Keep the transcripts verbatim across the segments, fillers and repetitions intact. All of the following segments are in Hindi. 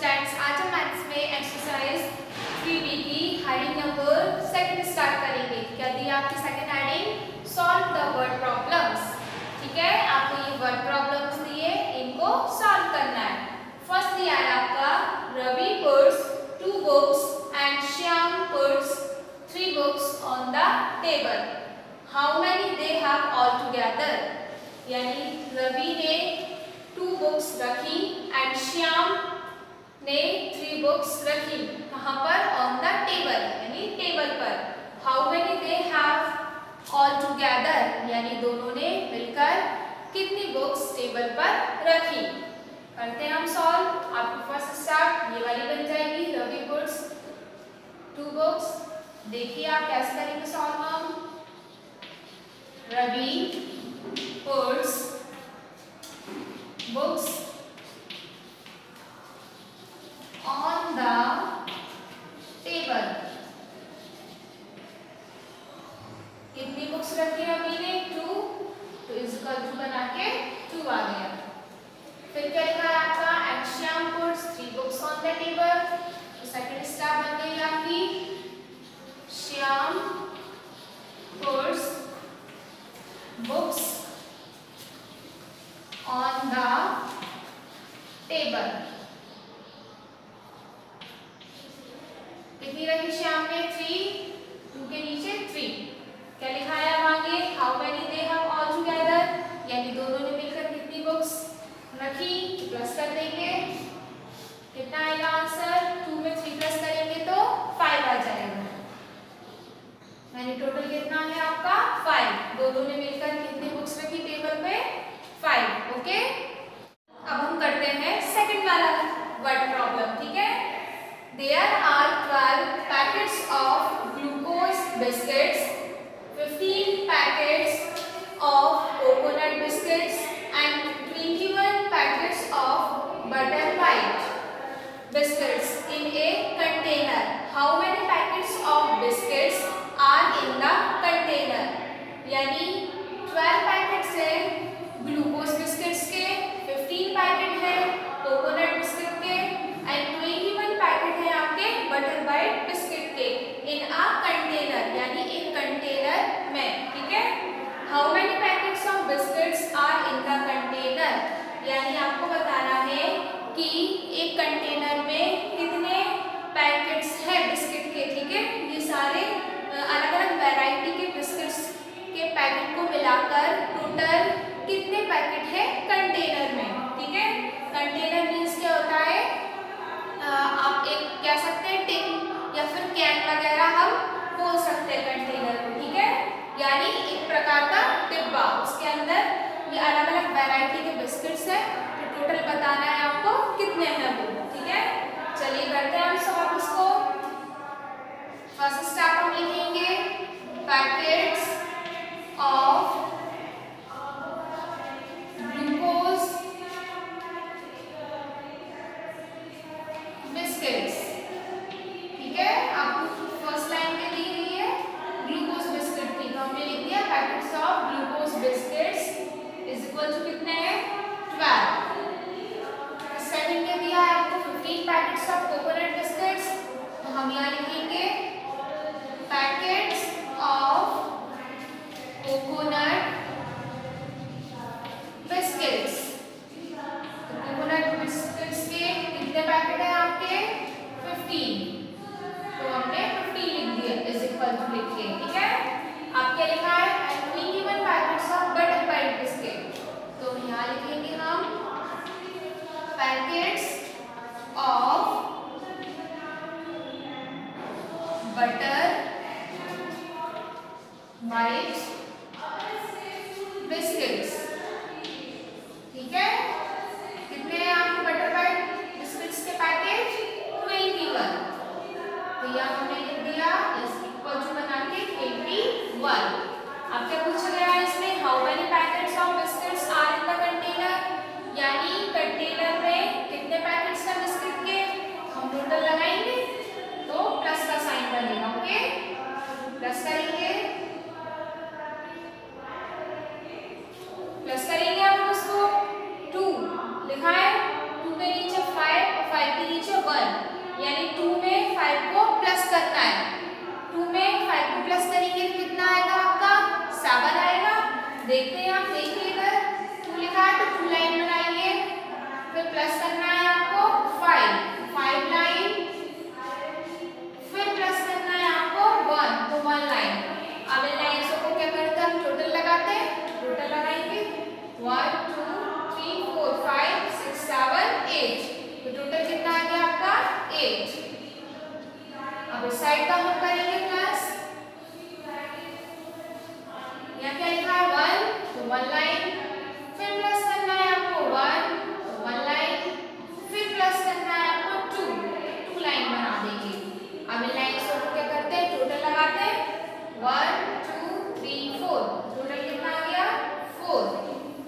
स्टूडेंट्स, आज हम मैथ्स में एक्सरसाइज थ्री बी की हेडिंग नंबर सेकंड स्टार्ट करेंगे। क्या दिया आपकी second heading? Solve the word problems. ठीक है, आपको ये वर्ड प्रॉब्लम्स दिए, इनको सॉल्व करना है। फर्स्ट दिया है आपका Ravi puts two books and Shyam puts three books on the table. How many they have all together? यानी रवि ने टू बुक्स रखी एंड श्याम ने थ्री बुक्स रखी। कहाँ पर? ऑन द टेबल, यानी टेबल पर। How many they have all together? यानी दोनों ने मिलकर कितनी बुक्स टेबल पर रखी। करते हैं हम सॉल्व। आपको फर्स्ट स्टार्ट ये वाली बन जाएगी, रवि पुट्स टू बुक्स। देखिए आप कैसे करेंगे सॉल्व। हम Ravi puts books on the table। कितनी बुक्स रखी रवि ने? टू, तो इजकल टू बना के टू आ गया। फिर क्या लिखा है आपका? And Shyam puts three books on the table. तो सेकंड स्टेप बन गई आपकी, Shyam puts books on the table। कितनी रखी श्याम ने? थ्री, टू के नीचे थ्री। क्या लिखा है अब आगे? How many they have all together? यानी दोनों ने मिलकर कितनी बुक्स रखी, प्लस कर देंगे। कितना आएगा आंसर? टू में थ्री प्लस करेंगे तो फाइव आ जाएगा। यानी टोटल कितना है आपका? फाइव। दोनों ने मिलकर कितनी बुक्स रखी टेबल पे? फाइव। ओके, अब हम करते हैं सेकंड वाला वर्ड प्रॉब्लम। ठीक है, there are twelve packets of glucose biscuits, fifteen packets of coconut biscuits and twenty one packets of butter white biscuits in a container. How many packets of biscuits are in the container? यानी ट्वेल्व पैकेट्स है ग्लूकोज बिस्किट्स के, फिफ्टीन पैकेट है कोकोनट बिस्किट के एंड ट्वेंटी वन पैकेट है आपके बटर व्हाइट बिस्किट के इन अ कंटेनर, यानी एक कंटेनर में। ठीक है, how many packets of biscuits are in the container? यानी आपको बताना है कि एक कंटेनर में कितने पैकेट्स है बिस्किट के। ठीक है, ये सारे अलग अलग वैरायटी के बिस्किट्स के पैकेट को मिलाकर टोटल कितने पैकेट है कंटेनर में। ठीक है, कंटेनर मीन्स क्या होता है? आ, आप एक कह सकते हैं टिन या फिर कैन वगैरह हम बोल सकते हैं कंटेनर को। ठीक है, यानी एक प्रकार का डिब्बा, उसके अंदर ये अलग अलग वैरायटी के बिस्किट्स है। तो टोटल बताना है आपको कितने हैं वो। ठीक है, चलिए करते हैं हम सॉल्व इसको। फर्स्ट स्टेप हम लिखेंगे पैकेट्स ऑफ ग्लूकोज बिस्किट्स। ठीक है, आपको फर्स्ट लाइन में दी गई है ग्लूकोज बिस्किट की, तो हमने लिख दिया packets of glucose biscuits is equal to कितने हैं? ट्वेल्व। सेकंड में दिया है आपको fifteen packets of coconut biscuits, तो हम यहाँ लिखेंगे पैकेट्स ऑफ कोकोनट बिस्किट्स। तो कोकोनट बिस्किट्स के कितने पैकेट है आपके? फिफ्टीन, तो हमने फिफ्टीन लिख दिया इज इक्वल टू लिख के। ठीक है, आप क्या लिखा है? And twenty one packets of butter white biscuit, तो यहाँ लिखेंगे हम packets of butter white biscuits. ठीक है, कितने हैं आपके बटर व्हाइट बिस्किट्स के पैकेट? ट्वेंटी वन, तो यह हमने लिख दिया इस इक्वल टू बना के ट्वेंटी वन। अब क्या पूछा गया है इसमें? How many packets of biscuits are in the container? यानी कंटेनर में कितने पैकेट्स हैं बिस्किट के? हम टोटल लगाएंगे तो प्लस का साइन बनेगा। ओके, प्लस करेंगे देखते हैं हम, देखिए इधर टू लिखा है तो टू लाइन बनाइए, फिर प्लस करना है आपको फाइव, फाइव लाइन, फिर प्लस करना है आपको वन, तो वन लाइन। अब इन लाइन्स को क्या करते हैं हम, टोटल लगाते हैं, टोटल लगाएंगे one two three four five six seven eight, तो टोटल कितना आ गया आपका एट। अब इस साइड का हम करेंगे प्लस, यहाँ क्या लिखा है वन, तो वन लाइन, फिर प्लस करना है आपको वन, तो वन लाइन, फिर प्लस करना है आपको टू, टू लाइन बना देंगे। अब इन लाइन्स को क्या करते हैं, टोटल लगाते हैं one two three four, total कितना आ गया फोर।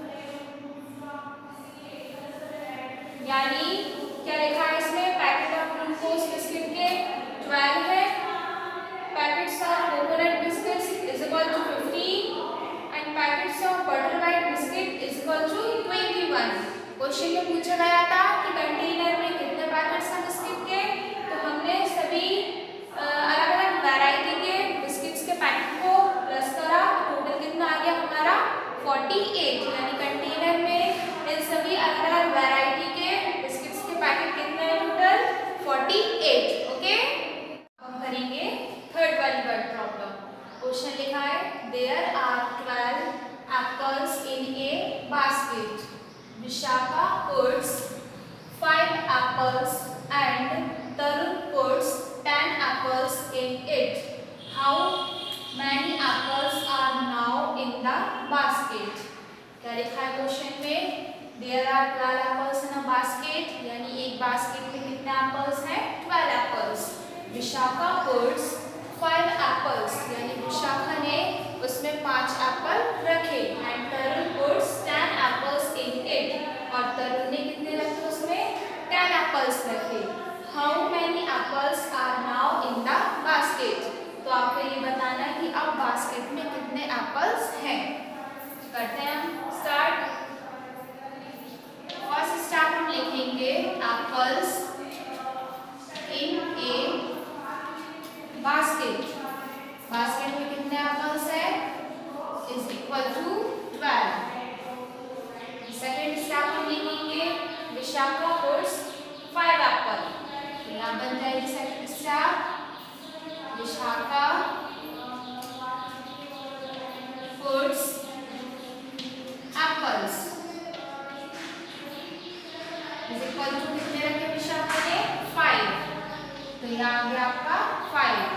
यानी क्या लिखा है इसमें, पैकेट ऑफ ग्लूकोज बिस्किट के ट्वेल्व है, packets of coconut biscuits is equal to fifteen and packets of butter white biscuit is equal to twenty one. Question में पूछा गया था कि कंटेनर में कितने पैकेट्स हैं बिस्किट के, तो हमने सभी अलग अलग वैरायटी के बिस्किट्स के पैकेट को प्लस करा, टोटल कितना आ गया हमारा फोर्टी एट। यानी कंटेनर में इन सभी अलग अलग वैरायटी के बिस्किट्स के पैकेट कितने हैं, टोटल फोर्टी एट। ओके, हम करेंगे थर्ड वाली वर्ड प्रॉब्लम। क्वेश्चन लिखा है there are twelve apples in a basket, Vishakha puts five apples and Tarun puts ten apples in it. How many apples are now in the basket? क्या लिखा है क्वेश्चन में, there are twelve apples in a basket, यानी एक बास्केट में कितने एप्पल्स हैं, twelve apples. Vishakha puts five apples, यानी विशाखा ने उसमें पांच एप्पल रखे, and Tarun puts ten apples in it, और तरुण ने कितने रखे उसमें, टेन एप्पल्स रखे। How many apples are now in the basket, तो आपको ये बताना है कि अब बास्केट में कितने एप्पल्स हैं। करते हैं हम स्टार्ट। फर्स्ट स्टेप हम लिखेंगे apples in a basket, basket में कितने एप्पल्स है, is equal to twelve. Second step हम लिखेंगे विशाखा पुट्स फाइव एप्पल, तो यहाँ बन जाएगी second step, Vishakha puts apples is equal to कितने रखे विशाखा ने, फाइव, तो यहाँ आ गया आपका फाइव।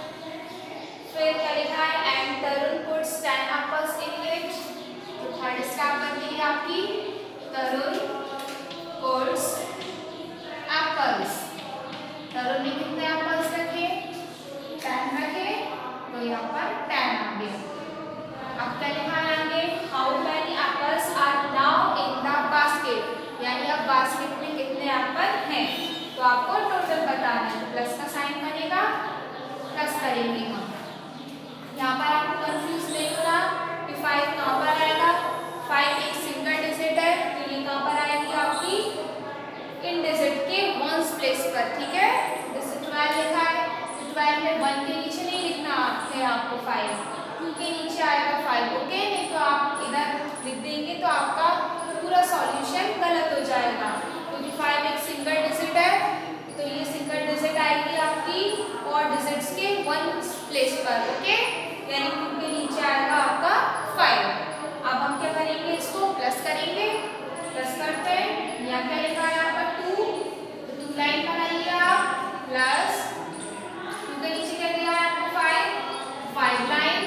फिर क्या लिखा है, and Tarun puts ten apples in it, तो थर्ड स्टेप बनती है आपकी तरुण पुट्स एप्पल्स, तरुण ने कितने एप्पल्स रखे, टेन रखे, तो यहाँ पर टेन आ गया। अब क्या लिखा है आगे, how many apples are now in the basket, यानी अब बास्केट में कितने एप्पल हैं, तो आपको टोटल बताना है, तो प्लस का साइन बनेगा, प्लस करेंगे हम। यहाँ पर आपको कंफ्यूज नहीं होना कि फाइव कहाँ पर आएगा, फाइव एक सिंगल डिजिट है, तो ये कहाँ पर आएगी आपकी इन डिजिट के वंस प्लेस पर, ठीक है। जैसे ट्वेल्व लिखा है, तो ट्वेल्व में वन के नीचे नहीं लिखना है आपको फाइव, टू के नीचे आएगा फाइव, ओके। नहीं तो आप इधर लिख देंगे तो आपका पूरा सॉल्यूशन गलत हो जाएगा, क्योंकि फाइव एक सिंगल डिजिट है, तो ये सिंगल डिजिट आएगी आपकी और डिजिट्स के वन प्लेस पर, ओके, यानी टू के नीचे आएगा आपका फाइव। अब हम क्या करेंगे, इसको प्लस करेंगे, प्लस करते हैं, यहाँ क्या लिखा है यहाँ पर टू, तो टू लाइन बनाइए आप, प्लस टू के नीचे क्या दिया है आपको फाइव, फाइव लाइन,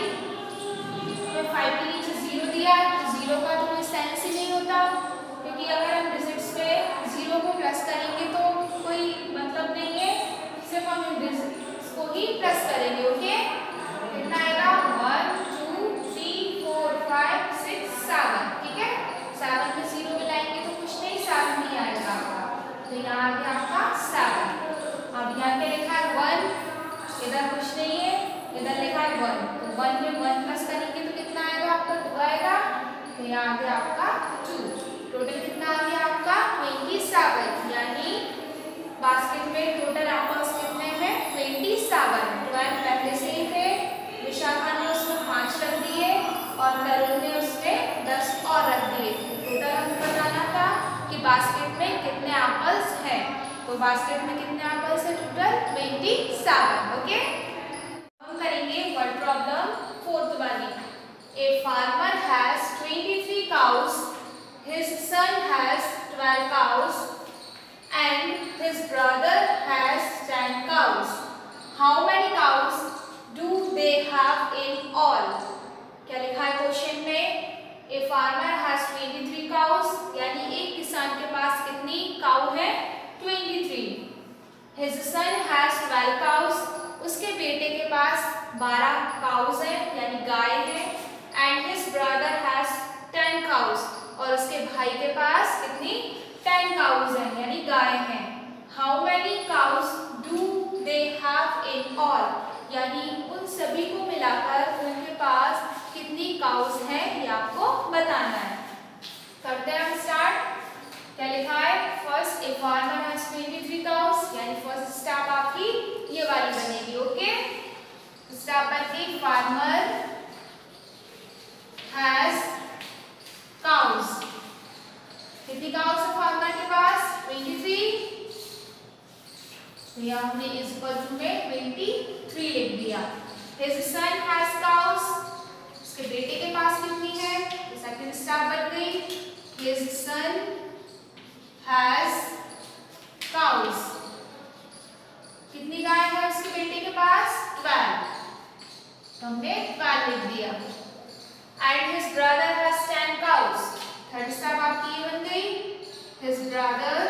तो फाइव के नीचे जीरो दिया है, तो जीरो का तो कोई सेंस ही नहीं होता, क्योंकि अगर हम डिजिट्स पे जीरो को प्लस करेंगे तो कोई मतलब नहीं है, सिर्फ हम डिजिट्स को ही प्लस करेंगे, ओके। कितना आएगा, one two three four five six seven, ठीक है। सेवन में जीरो मिलाएंगे तो कुछ नहीं, सेवन ही आएगा, तो यहाँ आ गया आपका सेवन। अब यहाँ क्या लिखा है वन, इधर कुछ नहीं है, इधर लिखा है वन, तो वन में वन प्लस करेंगे तो कितना आएगा आपका, टू आएगा, तो यहाँ आ गया आपका टू। टोटल कितना आ गया आपका ट्वेंटी सेवन, यानी बास्केट में टोटल एप्पल्स कितने हैं, ट्वेंटी सेवन। ट्वेल्व पहले से ही थे, विशाखा ने उसमें पाँच रख दिए और तरुण ने उसमें बास्केट में कितने एप्पल्स हैं। तो बास्केट में कितने एप्पल्स है टोटल ट्वेंटी सेवन। ओके, हम करेंगे वर्ड प्रॉब्लम फोर्थ वाली। A farmer has twenty three cows, his son has twelve cows and his brother has ten cows. How many cows do they have in all. क्या लिखा है क्वेश्चन में, a farmer has twenty three cows, यानी एक किसान के पास कितनी काउ है twenty three. His son has twelve cows, उसके बेटे के पास बारह काउस हैं यानी गाय हैं। And his brother has ten cows, और उसके भाई के पास कितनी टेन काउस हैं यानी गाय हैं। How many cows do they have in all, यानी उन सभी को मिलाकर उनके पास कितनी काउस हैं ये आपको बताना है। करते हैं हम स्टार्ट। क्या लिखा है, first a farmer has twenty three cows, यानी फर्स्ट स्टेप आपकी ये वाली बनेगी। ओके, स्टेप बनती फार्मर हैज काउस। कितनी काउस है फार्मर के पास ट्वेंटी थ्री, तो यहाँ हमने इस इक्वल में ट्वेंटी थ्री लिख दिया। हिज सन हैज काउस, उसके बेटे के पास कितनी है, तो सेकंड स्टेप बन गई हिज सन हैज काउस। कितनी गाय है उसके बेटे के पास ट्वेल्व, तो हमने ट्वेल्व लिख दिया। And his brother has ten cows, third step आपकी ये बन गई हिज ब्रदर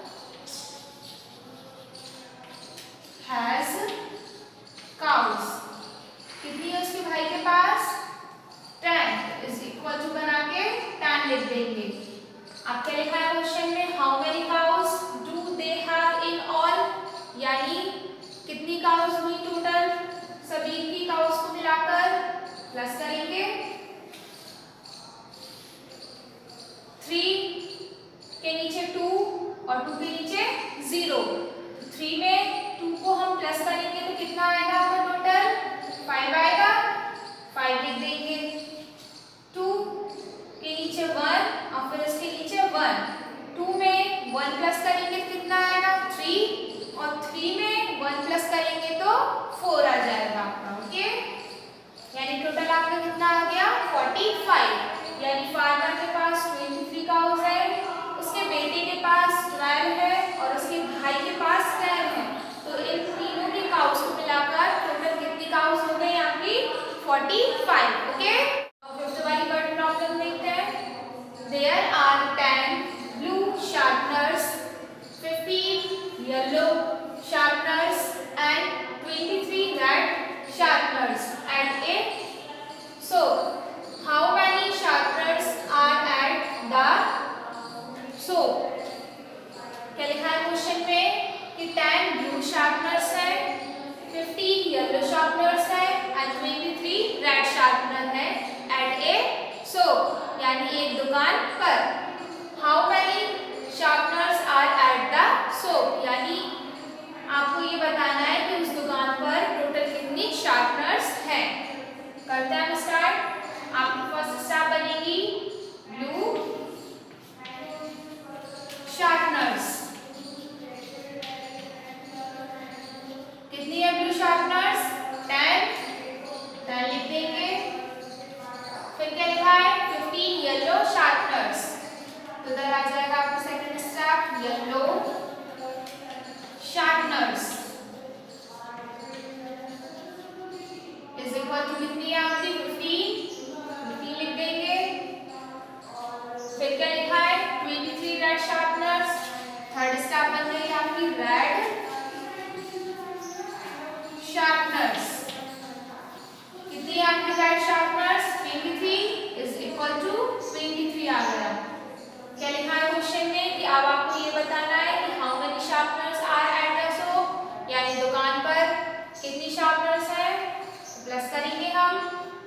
हैज काउस। कितनी है उसके भाई के पास टेन, इज इक्वल टू बना के टेन लिख देंगे। अब क्या लिखा है क्वेश्चन में, how many cows do they have in all, यानी कितनी काउस हुई टोटल सभी की काउस को मिलाकर, प्लस करेंगे थ्री के नीचे टू और टू के नीचे जीरो। थ्री में टू को हम प्लस करेंगे तो कितना आएगा आपका टोटल फाइव आएगा, फाइव लिख देंगे। टू के नीचे वन और फिर इसके नीचे वन, टू में वन प्लस करेंगे तो कितना आएगा थ्री, और थ्री में वन प्लस करेंगे तो फोर आ जाएगा आपका। ओके, यानी टोटल आपका कितना आ गया फोर्टी फाइव। यानी फार्मर के पास ट्वेंटी थ्री काउस है, उसके बेटे के पास ट्वेल्व है और उसके भाई के पास टेन है, तो इन तीनों की काउस को मिलाकर टोटल कितनी काउस हो गई आपकी फोर्टी फाइव। ओके, फिफ्थ वाली वर्ड प्रॉब्लम देखते हैं। There are ten blue sharpeners, fifteen yellow sharpeners and twenty three red sharpeners at a soap. How many sharpeners are at the soap? क्या लिखा है क्वेश्चन में कि टेन ब्लू शार्पनर्स है, फिफ्टीन येलो शार्पनर्स है and twenty three red sharpener है एट ए सोप, यानी एक दुकान पर। How many sharpeners are at the shop, यानी आपको ये बताना है कि उस दुकान पर टोटल कितनी शार्पनर्स हैं। करते हैं स्टार्ट। आपकी फर्स्ट स्टेप बनेगी ब्लू शार्पनर्स। कितनी है ब्लू शार्पनर्स टेन, टेन लिख देंगे। फिर क्या लिखा है फिफ्टीन येलो शार्पनर्स, तो इधर आ जाएगा आपका second step yellow sharpeners is equal to कितनी है आपकी फिफ्टीन, फिफ्टीन लिख देंगे। फिर क्या लिखा है twenty three red sharpeners, third step बन गई आपकी रेड शार्पनर्स। कितनी है आपकी red sharpeners twenty three is equal to twenty three आ गया। क्या लिखा है क्वेश्चन में कि अब आपको ये बताना है कि how many sharpeners are at the shop, यानी दुकान पर कितनी शार्पनर्स है, प्लस करेंगे हम,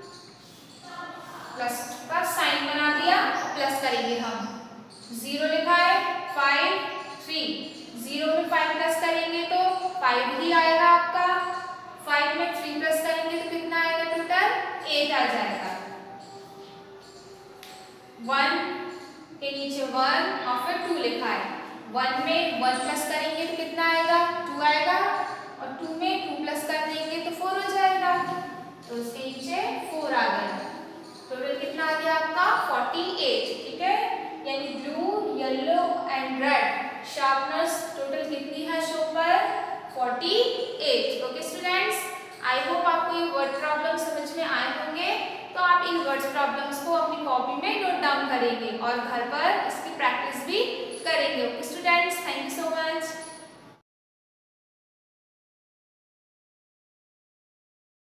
प्लस का साइन बना दिया, प्लस करेंगे हम। जीरो लिखा है फाइव थ्री, जीरो में फाइव प्लस करेंगे तो फाइव ही आएगा आपका, फाइव में थ्री प्लस करेंगे तो कितना आएगा टोटल एट आ जाएगा। वन के नीचे वन और फिर टू लिखा है। वन में वन प्लस करेंगे तो कितना आएगा, टू आएगा, और टू में टू प्लस कर देंगे तो फोर हो जाएगा, तो उसके नीचे फोर आ गया। टोटल कितना आ गया आपका फोर्टी एट, ठीक है। यानी blue, yellow and red sharpeners total कितनी है शो पर, forty eight. Okay students, I hope आपको ये वर्ड प्रॉब्लम समझ में आए होंगे। तो आप इन वर्ड प्रॉब्लम्स को अपनी कॉपी में नोट डाउन करेंगे और घर पर इसकी प्रैक्टिस भी करेंगे। Okay students,